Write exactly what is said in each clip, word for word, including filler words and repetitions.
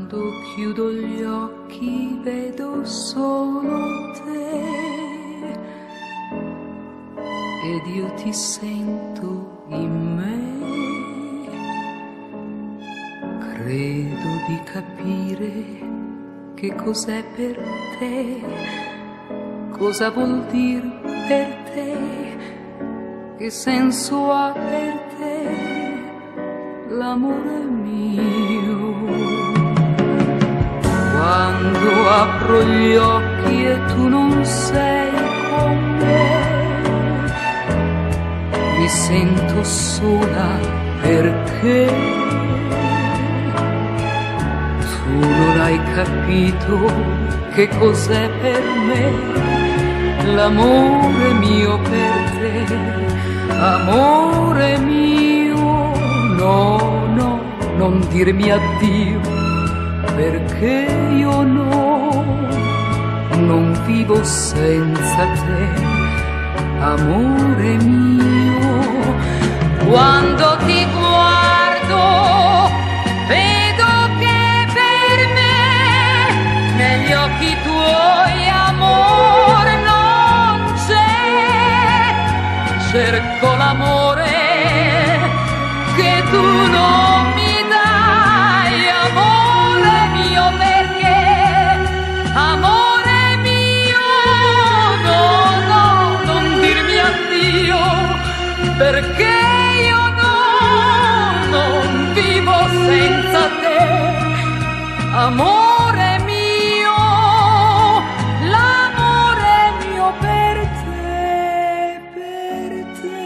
Quando chiudo gli occhi vedo solo te ed io ti sento in me. Credo di capire che cos'è per te, cosa vuol dire per te, che senso ha per te l'amore mio. Quando apro gli occhi e tu non sei con me, mi sento sola perché tu non hai capito che cos'è per me l'amore mio per te. Amore mio, no, no, non dirmi addio, perché io no, non vivo senza te, amore mio. Quando ti guardo vedo che per me negli occhi tuoi amore non c'è. Cerco l'amore che tu non mi dai, amore mio, perché amore mio, no, no, non dirmi addio, perché io no, non vivo senza te, amore mio, l'amore mio per te, per te.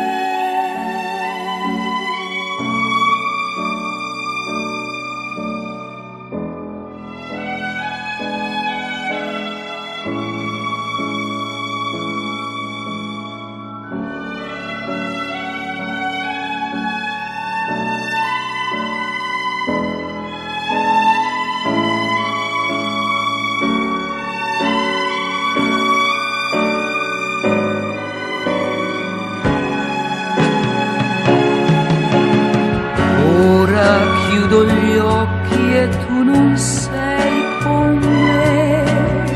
Chiudo gli occhi e tu non sei con me,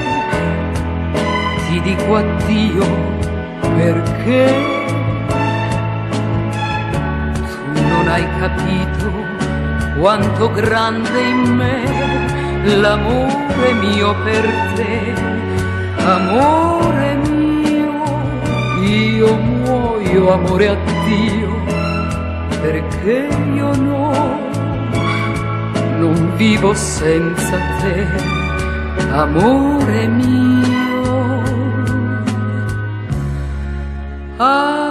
ti dico addio perché tu non hai capito quanto grande in me l'amore mio per te, amore mio. Io muoio, amore, addio, perché io no, non vivo senza te, amore mio. Ah,